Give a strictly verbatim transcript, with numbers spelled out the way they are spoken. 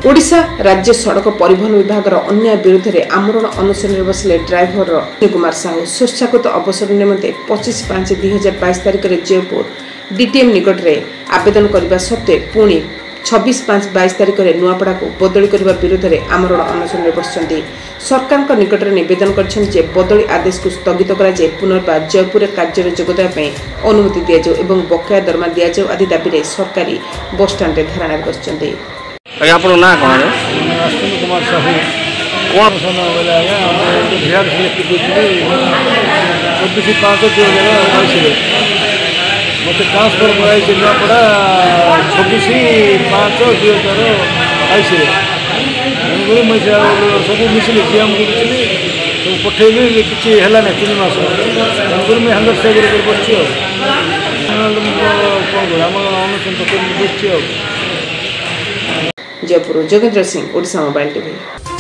ओडिशा राज्य सड़क परिवहन विभाग अन्याय विरोध में आमरण अनशन बसले ड्राइवर कुमार साहू स्वेच्छाकृत अवसर निमंते पच्चीस पांच दुई हजार बैश तारिख में जयपुर डीटीएम निकट में आवेदन करने सत्वे पुणी छब्बीस पांच बैश तारिख में नुआपड़ा को बदली करने विरोध में आमरण अनशन बसुंट सरकार निकट में नवेदन कर बदली आदेश को स्थगित कर पुनर्बार जयपुर कार्य जोगदेवाई अनुमति दि जाऊ बकाया दरमा दि जाऊ आदि दाबी सरकारी बसस्टाण्ड धारणा बसुंट। आज्ञा आप ना कौन अश्विनी कुमार साहू कौन बोले आज्ञा चौबीस पाँच दुई हजार उन्नीस मत ट्रांसफर कराई नुआपड़ा छब्बीस पाँच दुई हजार बाईस तेणुक मुझे सब मिसली सीएम को मिसली सब पठेली किसी है तीन मस तेणुक मुझे हंड्रेड सेवेन बस कौन अनुष्ठान बस जयपुर जोगेंद्र सिंह ओडिशा मोबाइल टीवी।